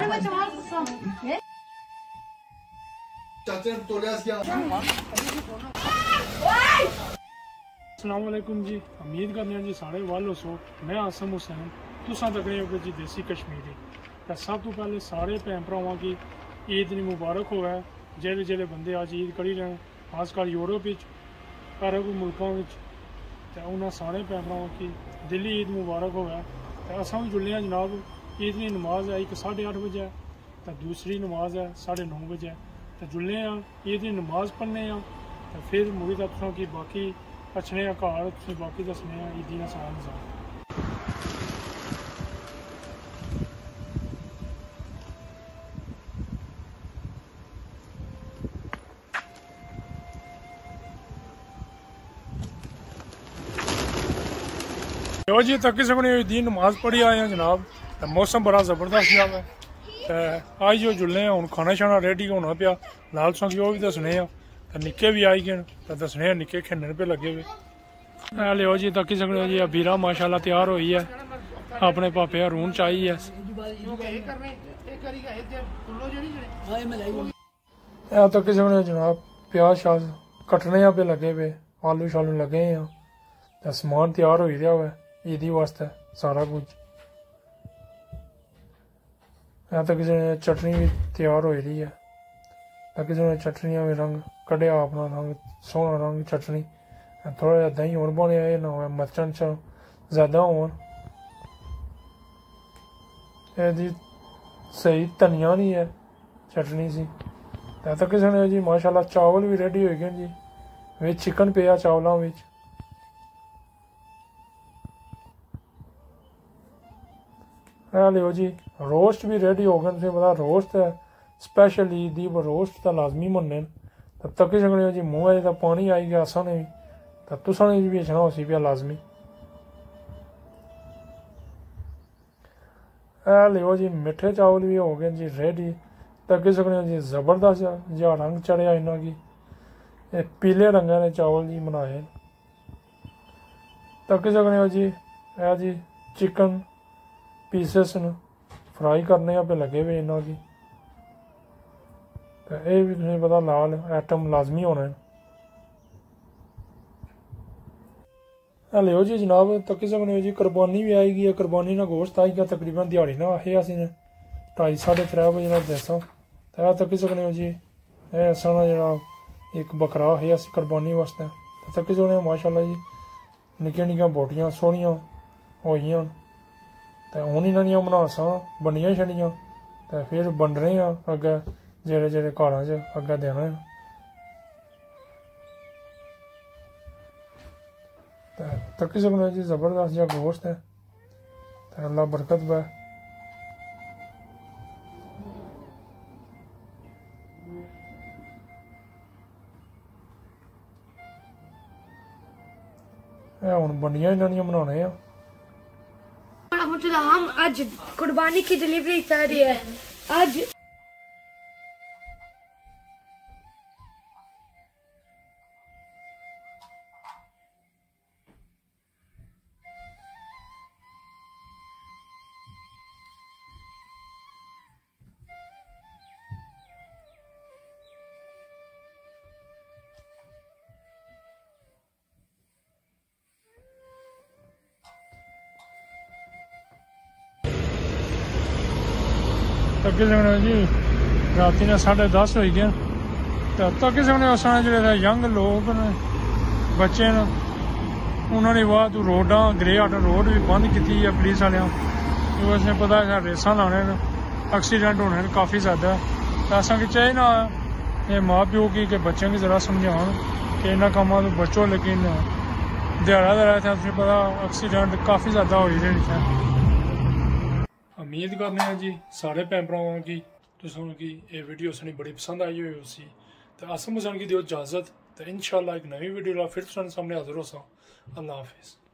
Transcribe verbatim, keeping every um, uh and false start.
अस्सलाम वालेकुम जी, उम्मीद करने जी सारे वाल सो। मैं आसम हुसैन, तुसा तकने हो जी देसी कश्मीरी। तो सब तो पहले सारे भैन भरावां की ईद मुबारक होवे। जेह्ड़े जेह्ड़े बंदे अज ईद करी रहे हैं, खासकर यूरोप अरब मुल्कों में, तो उन्होंने सारे भैन भरावां की दिली ईद मुबारक होवे। तो असां भी जुड़े हैं जनाब। ईद की नमाज है एक साढ़े अठ बजे, तो दूसरी नमाज है साढ़े नौ बजे। तो जुड़े हैं, ईद की नमाज पढ़ने, तो फिर मुड़ी तुसों की बाकी अच्छने घर बाकी दसने ईदी का सारा निजाम। लो जी तक सकने ईदी नमाज पढ़ी आए हैं जनाब। तो मौसम बड़ा जबरदस्त जा है। तो आज जो जुड़े हैं हूँ खाना शाना रेडी होना पाया। लाल सौ की वो भी दसने, तो निक्के भी आई गए, तो दसने निक्के खेलने पे लगे हुए। लियो जी तकी सकने जी बीरा माशाल्लाह तैयार हुई है, अपने पापे रून चाहिए है। तकी सकने जनाब प्याज शाज कटने पे लगे पे, आलू शालू लगे हैं, तो समान तैयार हो रहा हुआ ईदी वास्ते सारा कुछ। तक चटनी भी तैयार हो रही है। तक चटनिया भी रंग कढ़िया अपना रंग सोहना रंग चटनी। थोड़ा जहा दही और बने ना हो मर्चन च ज्यादा हो सही धनिया नहीं है चटनी सी। तो किसी ने जी माशाल्लाह चावल भी रेडी हो गए जी, विच चिकन पिया चावलों में। लियो जी रोस्ट भी रेडी हो गए। तुझे पता रोस्ट है स्पैशल ईद दी रोस्ट तो लाजमी मनने। तब तक सकने जी मुँह तो पानी आई गया असा ने भी, तो तुसा ने भी बेचना उसी पे लाजमी। लियो जी मिठे चावल भी हो गए जी रेडी। तक सकने जी जबरदस्त जहा रंग चढ़िया इन्हों की, पीले रंग ने चावल जी बनाए। तक सकने जी है जी चिकन पीसेस न फ्राई करने पे लगे हुए इन्हों की। तो यह भी तुम्हें पता लाल आइटम लाजमी होने। लियो जी जनाब तकी सकने जी कुरबानी भी आई गई है। कुरबानी ना गोश्त आई गया तकरीबन दिहाड़ी ना आहे असी ने ढाई साढ़े त्रै बजे ना दसा। तो तकी सकने जी ऐसा ना जरा एक बकरा है अस कुरबानी वास्ते। तो तकी सकने माशाल्लाह जी निक्कियां निक्कियां बोटियां सोहनियां होई। तो हूँ इन्हों बनासा बनिया छड़ियाँ, तो फिर बंडने अगे जेड़े जेड़े घर च अगे देना। तो तकी सकने जी जबरदस्त जहा गोश्त है, तो अल्लाह बरकत पै। हूँ बंडियां इन्हों बनाने। हम आज कुर्बानी की डिलीवरी कर रही है। आज तकी सकने जी राती ने साढ़े दस हो गए। तो तकी सकने उस जो यंग लोग ने बच्चे ने उन्होंने बाद रोडा ग्रे आट रोड भी बंद की है पुलिस वाले। असं पता है रेसा लाने एक्सीडेंट होने काफ़ी ज़्यादा। तो असा कि चाहिए ना ये माँ प्यो की कि बच्चों की ज़रा समझान कि इन्होंने कामों तो बचो। लेकिन दिहाड़ा दिहाड़ा इतना तुझे पता एक्सीडेंट काफ़ी ज़्यादा हो रहे हैं। उम्मीद करने हैं जी सारे भैन भरावां की तुसां की ये वीडियो सुनी बड़ी पसंद आई हुई उसी। तो असम हुसैन की दियो इजाज़त। तो इंशाअल्लाह एक नवी वीडियो फिर तुसां सामने हाजिर हो सा। अल्लाह हाफिज़।